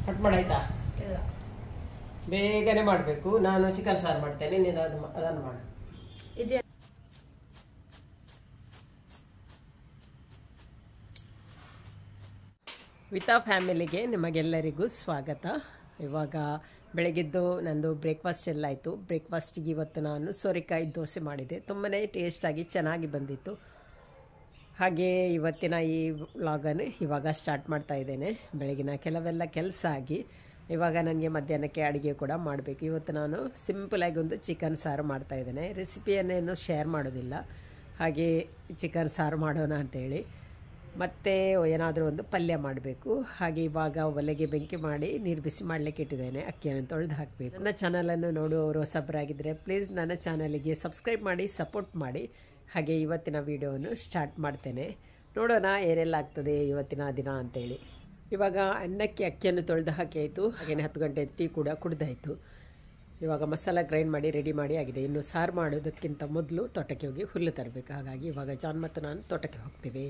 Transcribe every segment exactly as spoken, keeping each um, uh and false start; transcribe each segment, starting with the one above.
Cut ಮಾಡಾಯ್ತಾ? ಇಲ್ಲ, ಬೇಗನೆ ಮಾಡಬೇಕು. ನಾನು ಚಿಕನ್ ಸಾರು ಮಾಡ್ತೇನೆ, ನೀನು ಅದು ಅದನ್ನು ಮಾಡು. ಇದೆ ವಿತಾ ಫ್ಯಾಮಿಲಿಗೆ ನಿಮಗೆಲ್ಲರಿಗೂ ಸ್ವಾಗತ. ಇವಾಗ ಬೆಳಗ್ಗೆದ್ದು ನಂದು ಬ್ರೇಕ್ಫಾಸ್ಟ್ ಎಲ್ಲ ಆಯಿತು. ಬ್ರೇಕ್ಫಾಸ್ಟಿಗೆ ಇವತ್ತು ನಾನು ಸೋರೆಕಾಯಿ ದೋಸೆ ಮಾಡಿದೆ. ತುಂಬಾ ಟೇಸ್ಟಾಗಿ ಚೆನ್ನಾಗಿ ಬಂದಿತ್ತು. ಹಾಗೆ ಇವತ್ತಿನ ಈ ವ್ಲಾಗನ್ನು ಇವಾಗ ಸ್ಟಾರ್ಟ್ ಮಾಡ್ತಾ ಇದ್ದೇನೆ. ಬೆಳಗಿನ ಕೆಲವೆಲ್ಲ ಕೆಲಸ ಆಗಿ ಇವಾಗ ನನಗೆ ಮಧ್ಯಾಹ್ನಕ್ಕೆ ಅಡುಗೆ ಕೂಡ ಮಾಡಬೇಕು. ಇವತ್ತು ನಾನು ಸಿಂಪಲಾಗಿ ಒಂದು ಚಿಕನ್ ಸಾರು ಮಾಡ್ತಾಯಿದ್ದೇನೆ. ರೆಸಿಪಿಯನ್ನೇನು ಶೇರ್ ಮಾಡೋದಿಲ್ಲ, ಹಾಗೆ ಚಿಕನ್ ಸಾರು ಮಾಡೋಣ ಅಂಥೇಳಿ. ಮತ್ತು ಏನಾದರೂ ಒಂದು ಪಲ್ಯ ಮಾಡಬೇಕು. ಹಾಗೆ ಇವಾಗ ಒಲೆಗೆ ಬೆಂಕಿ ಮಾಡಿ ನೀರು ಬಿಸಿ ಮಾಡಲಿಕ್ಕೆ ಇಟ್ಟಿದ್ದೇನೆ. ಅಕ್ಕಿಯನ್ನು ತೊಳೆದು ಹಾಕಬೇಕು. ನನ್ನ ಚಾನಲನ್ನು ನೋಡುವವರು ಹೊಸಬರಾಗಿದ್ದರೆ ಪ್ಲೀಸ್ ನನ್ನ ಚಾನಲಿಗೆ ಸಬ್ಸ್ಕ್ರೈಬ್ ಮಾಡಿ, ಸಪೋರ್ಟ್ ಮಾಡಿ. ಹಾಗೆ ಇವತ್ತಿನ ವೀಡಿಯೋವನ್ನು ಸ್ಟಾರ್ಟ್ ಮಾಡ್ತೇನೆ. ನೋಡೋಣ ಏನೆಲ್ಲ ಆಗ್ತದೆ ಇವತ್ತಿನ ದಿನ ಅಂಥೇಳಿ. ಇವಾಗ ಅನ್ನಕ್ಕೆ ಅಕ್ಕಿಯನ್ನು ತೊಳೆದು ಹಾಕಿ ಆಯಿತು. ಹಾಗೆಯೇ ಹತ್ತು ಗಂಟೆ ಟೀ ಕೂಡ ಕುಡ್ದಾಯಿತು. ಇವಾಗ ಮಸಾಲ ಗ್ರೈಂಡ್ ಮಾಡಿ ರೆಡಿ ಮಾಡಿ ಆಗಿದೆ. ಇನ್ನು ಸಾರು ಮಾಡೋದಕ್ಕಿಂತ ಮೊದಲು ತೋಟಕ್ಕೆ ಹೋಗಿ ಹುಲ್ಲು ತರಬೇಕು. ಹಾಗಾಗಿ ಇವಾಗ ಜಾನ್ ಮತ್ತು ನಾನು ತೋಟಕ್ಕೆ ಹೋಗ್ತೀವಿ.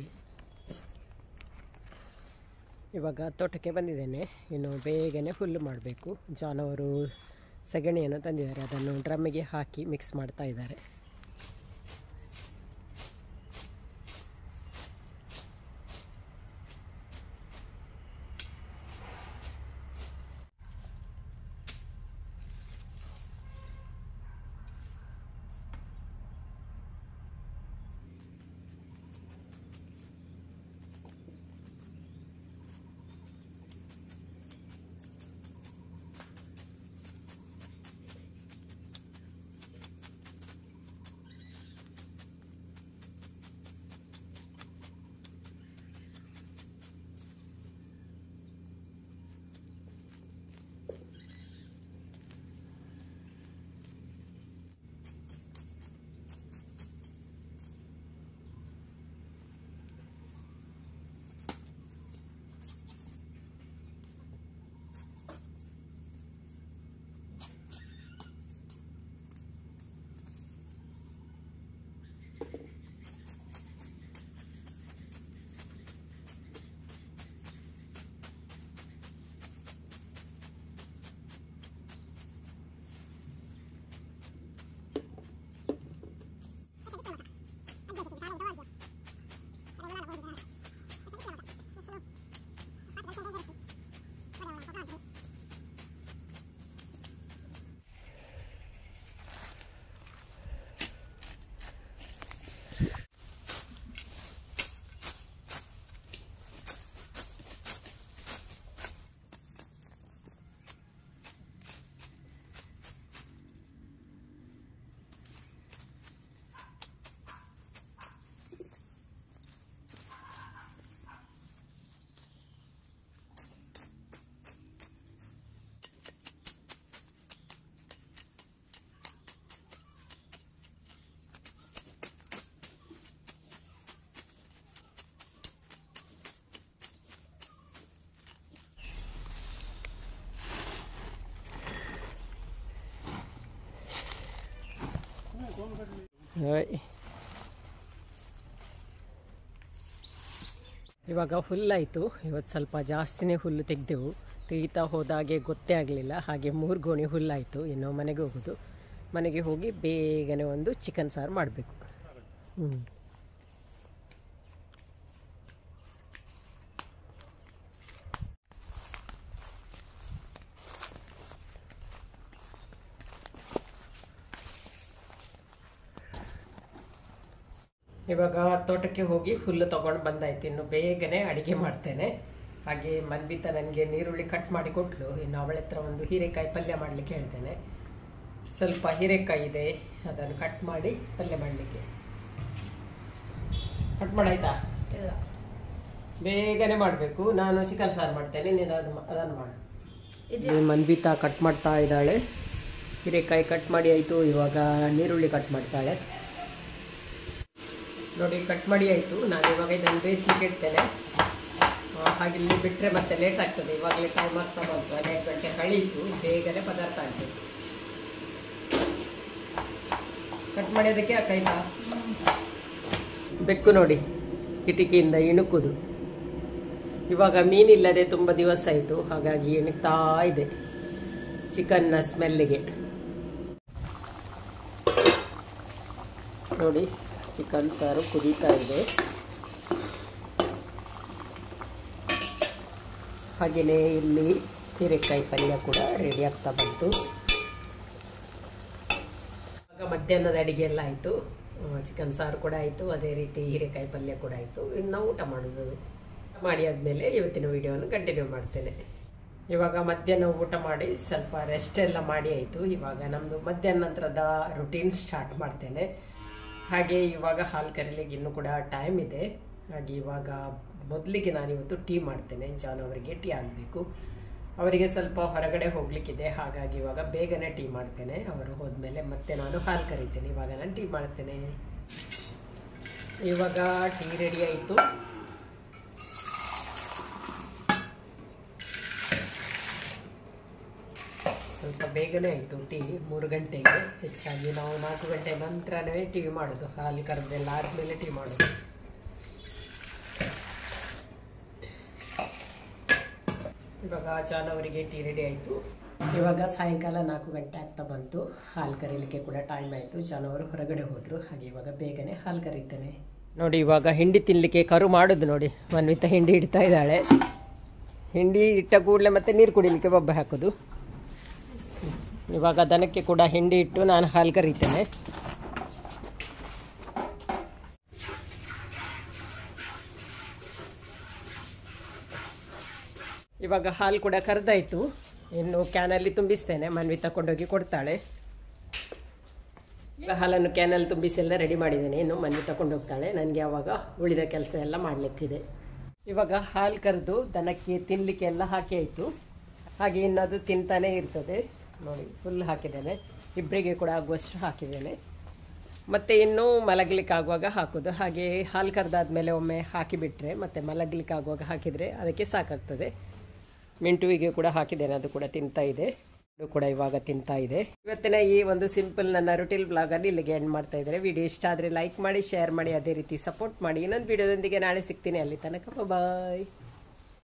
ಇವಾಗ ತೋಟಕ್ಕೆ ಬಂದಿದ್ದೇನೆ. ಇನ್ನು ಬೇಗನೆ ಹುಲ್ಲು ಮಾಡಬೇಕು. ಜಾನ್ ಅವರು ಸಗಣಿಯನ್ನು ತಂದಿದ್ದಾರೆ, ಅದನ್ನು ಡ್ರಮ್ಮಿಗೆ ಹಾಕಿ ಮಿಕ್ಸ್ ಮಾಡ್ತಾ ಇದ್ದಾರೆ. ಇವಾಗ ಹುಲ್ಲಾಯಿತು. ಇವತ್ತು ಸ್ವಲ್ಪ ಜಾಸ್ತಿನೇ ಹುಲ್ಲು ತೆಗೆದೆವು. ತೆಗಿತಾ ಹೋದಾಗೆ ಗೊತ್ತೇ ಆಗಲಿಲ್ಲ. ಹಾಗೆ ಮೂರು ಗೋಣಿ ಹುಲ್ಲಾಯಿತು. ಇನ್ನು ಮನೆಗೆ ಹೋಗೋದು. ಮನೆಗೆ ಹೋಗಿ ಬೇಗನೆ ಒಂದು ಚಿಕನ್ ಸಾರು ಮಾಡಬೇಕು. ಹ್ಞೂ ಇವಾಗ ತೋಟಕ್ಕೆ ಹೋಗಿ ಹುಲ್ಲು ತೊಗೊಂಡು ಬಂದಾಯ್ತು. ಇನ್ನು ಬೇಗನೆ ಅಡುಗೆ ಮಾಡ್ತೇನೆ. ಹಾಗೆ ಮನ್ವಿತ ನನಗೆ ನೀರುಳ್ಳಿ ಕಟ್ ಮಾಡಿ ಕೊಟ್ಟಳು. ಇನ್ನು ಅವಳ ಹತ್ರ ಒಂದು ಹೀರೆಕಾಯಿ ಪಲ್ಯ ಮಾಡಲಿಕ್ಕೆ ಹೇಳ್ತೇನೆ. ಸ್ವಲ್ಪ ಹೀರೆಕಾಯಿ ಇದೆ, ಅದನ್ನು ಕಟ್ ಮಾಡಿ ಪಲ್ಯ ಮಾಡಲಿಕ್ಕೆ. ಕಟ್ ಮಾಡಾಯ್ತಾ? ಇಲ್ಲ, ಬೇಗನೆ ಮಾಡಬೇಕು. ನಾನು ಚಿಕನ್ ಸಾರು ಮಾಡ್ತೇನೆ, ನೀನು ಅದು ಅದನ್ನು ಮಾಡು. ಇದು ಮನ್ವಿತ ಕಟ್ ಮಾಡ್ತಾ ಇದ್ದಾಳೆ. ಹೀರೆಕಾಯಿ ಕಟ್ ಮಾಡಿ ಆಯಿತು. ಇವಾಗ ನೀರುಳ್ಳಿ ಕಟ್ ಮಾಡ್ತಾಳೆ. ನೋಡಿ, ಕಟ್ ಮಾಡಿ ಆಯಿತು. ನಾನು ಇವಾಗ ಇದನ್ನು ಬೇಯಿಸ್ಲಿಕ್ಕೆ ಇಡ್ತೇನೆ. ಹಾಗೆ ಇಲ್ಲಿ ಬಿಟ್ಟರೆ ಮತ್ತೆ ಲೇಟ್ ಆಗ್ತದೆ. ಇವಾಗಲೇ ಟೈಮ್ ಆಗ್ತಾ ಬಂತು, ಹನ್ನೆರಡು ಗಂಟೆ ಕಳೀತು. ಬೇಗನೆ ಪದಾರ್ಥ ಆಗಬೇಕು. ಕಟ್ ಮಾಡೋದಕ್ಕೆ ಹಾಕಾಯ್ತಾ? ಬೆಕ್ಕು ನೋಡಿ ಕಿಟಕಿಯಿಂದ ಇಣುಕುದು. ಇವಾಗ ಮೀನಿಲ್ಲದೆ ತುಂಬ ದಿವಸ ಆಯಿತು, ಹಾಗಾಗಿ ಎಣಿಗ್ತಾ ಇದೆ ಚಿಕನ್ನ ಸ್ಮೆಲ್ಲಿಗೆ. ನೋಡಿ ಚಿಕನ್ ಸಾರು ಕುದೀತಾ ಇದೆ. ಹಾಗೆಯೇ ಇಲ್ಲಿ ಹೀರೆಕಾಯಿ ಪಲ್ಯ ಕೂಡ ರೆಡಿ ಆಗ್ತಾ ಬಂತು. ಆಗ ಮಧ್ಯಾಹ್ನದ ಅಡಿಗೆ ಎಲ್ಲ ಆಯಿತು, ಚಿಕನ್ ಸಾರು ಕೂಡ ಆಯಿತು, ಅದೇ ರೀತಿ ಹೀರೆಕಾಯಿ ಪಲ್ಯ ಕೂಡ ಆಯಿತು. ಇನ್ನು ಊಟ ಮಾಡೋದು ಮಾಡಿ ಆದಮೇಲೆ ಇವತ್ತಿನ ವಿಡಿಯೋವನ್ನು ಕಂಟಿನ್ಯೂ ಮಾಡ್ತೇನೆ. ಇವಾಗ ಮಧ್ಯಾಹ್ನ ಊಟ ಮಾಡಿ ಸ್ವಲ್ಪ ರೆಸ್ಟ್ ಎಲ್ಲ ಮಾಡಿ ಆಯಿತು. ಇವಾಗ ನಮ್ಮದು ಮಧ್ಯಾಹ್ನ ನಂತರದ ರುಟೀನ್ ಸ್ಟಾರ್ಟ್ ಮಾಡ್ತೇನೆ. ಹಾಗೆ ಇವಾಗ ಹಾಲು ಕರೀಲಿಕ್ಕೆ ಇನ್ನೂ ಕೂಡ ಟೈಮ್ ಇದೆ. ಹಾಗೆ ಇವಾಗ ಮೊದಲಿಗೆ ನಾನಿವತ್ತು ಟೀ ಮಾಡ್ತೇನೆ. ಜಾನ್ ಅವರಿಗೆ ಟೀ ಆಗಬೇಕು, ಅವರಿಗೆ ಸ್ವಲ್ಪ ಹೊರಗಡೆ ಹೋಗ್ಲಿಕ್ಕಿದೆ. ಹಾಗಾಗಿ ಇವಾಗ ಬೇಗನೆ ಟೀ ಮಾಡ್ತೇನೆ. ಅವರು ಹೋದ್ಮೇಲೆ ಮತ್ತೆ ನಾನು ಹಾಲು ಕರಿತೇನೆ. ಇವಾಗ ನಾನು ಟೀ ಮಾಡ್ತೇನೆ. ಇವಾಗ ಟೀ ರೆಡಿ ಆಯಿತು. ಸ್ವಲ್ಪ ಬೇಗನೆ ಆಯಿತು ಟೀ, ಮೂರು ಗಂಟೆಗೆ. ಹೆಚ್ಚಾಗಿ ನಾವು ನಾಲ್ಕು ಗಂಟೆ ನಂತರನೇ ಟೀ ಮಾಡೋದು, ಹಾಲು ಕರೆದೆಲ್ಲ ಆದಮೇಲೆ ಟೀ ಮಾಡೋದು. ಇವಾಗ ಜಾನ್ ಅವರಿಗೆ ಟೀ ರೆಡಿ ಆಯಿತು. ಇವಾಗ ಸಾಯಂಕಾಲ ನಾಲ್ಕು ಗಂಟೆ ಆಗ್ತಾ ಬಂತು, ಹಾಲು ಕರೀಲಿಕ್ಕೆ ಕೂಡ ಟೈಮ್ ಆಯಿತು. ಜಾನ್ ಅವರು ಹೊರಗಡೆ ಹೋದರು. ಹಾಗೆ ಇವಾಗ ಬೇಗನೆ ಹಾಲು ಕರೀತೇನೆ. ನೋಡಿ ಇವಾಗ ಹಿಂಡಿ ತಿನ್ನಲಿಕ್ಕೆ ಕರು ಮಾಡೋದು. ನೋಡಿ ಮನ್ವಿತ ಹಿಂಡಿ ಇಡ್ತಾ ಇದ್ದಾಳೆ. ಹಿಂಡಿ ಇಟ್ಟ ಕೂಡಲೇ ಮತ್ತೆ ನೀರು ಕುಡಿಲಿಕ್ಕೆ ಬೊಬ್ಬೆ ಹಾಕೋದು. ಇವಾಗ ದನಕ್ಕೆ ಕೂಡ ಹಿಂಡಿ ಇಟ್ಟು ನಾನು ಹಾಲು ಕರೀತೇನೆ. ಇವಾಗ ಹಾಲು ಕೂಡ ಕರೆದಾಯಿತು. ಇನ್ನು ಕ್ಯಾನಲ್ಲಿ ತುಂಬಿಸ್ತೇನೆ. ಮನ್ವಿ ತಗೊಂಡೋಗಿ ಕೊಡ್ತಾಳೆ. ಈಗ ಹಾಲನ್ನು ಕ್ಯಾನಲ್ಲಿ ತುಂಬಿಸಿ ಎಲ್ಲ ರೆಡಿ ಮಾಡಿದ್ದೇನೆ. ಇನ್ನು ಮನ್ವಿ ತಗೊಂಡು ಹೋಗ್ತಾಳೆ. ನನಗೆ ಆವಾಗ ಉಳಿದ ಕೆಲಸ ಎಲ್ಲ ಮಾಡಲಿಕ್ಕಿದೆ. ಇವಾಗ ಹಾಲು ಕರೆದು ದನಕ್ಕೆ ತಿನ್ನಲಿಕ್ಕೆ ಎಲ್ಲ ಹಾಕಿ ಆಯಿತು. ಹಾಗೆ ಇನ್ನದು ತಿಂತಾನೆ ಇರ್ತದೆ. ನೋಡಿ ಫುಲ್ ಹಾಕಿದ್ದೇನೆ, ಇಬ್ಬರಿಗೆ ಕೂಡ ಆಗುವಷ್ಟು ಹಾಕಿದ್ದೇನೆ. ಮತ್ತು ಇನ್ನೂ ಮಲಗಲಿಕ್ಕೆ ಆಗುವಾಗ ಹಾಕೋದು. ಹಾಗೆ ಹಾಲು ಕರೆದಾದ್ಮೇಲೆ ಒಮ್ಮೆ ಹಾಕಿಬಿಟ್ರೆ ಮತ್ತೆ ಮಲಗಲಿಕ್ಕೆ ಆಗುವಾಗ ಹಾಕಿದರೆ ಅದಕ್ಕೆ ಸಾಕಾಗ್ತದೆ. ಮಿಂಟುವಿಗೆ ಕೂಡ ಹಾಕಿದ್ದೇನೆ, ಅದು ಕೂಡ ತಿಂತಾ ಇದೆ. ಅದು ಕೂಡ ಇವಾಗ ತಿಂತಾ ಇದೆ. ಇವತ್ತಿನ ಈ ಒಂದು ಸಿಂಪಲ್ ನನ್ನ ರುಟೀನ್ ಬ್ಲಾಗನ್ನು ಇಲ್ಲಿಗೆ ಎಂಡ್ ಮಾಡ್ತಾ ಇದ್ದಾರೆ. ವಿಡಿಯೋ ಇಷ್ಟ ಆದರೆ ಲೈಕ್ ಮಾಡಿ, ಶೇರ್ ಮಾಡಿ, ಅದೇ ರೀತಿ ಸಪೋರ್ಟ್ ಮಾಡಿ. ಇನ್ನೊಂದು ವಿಡಿಯೋದೊಂದಿಗೆ ನಾಳೆ ಸಿಗ್ತೀನಿ. ಅಲ್ಲಿ ತನಕ ಬಾಯ್.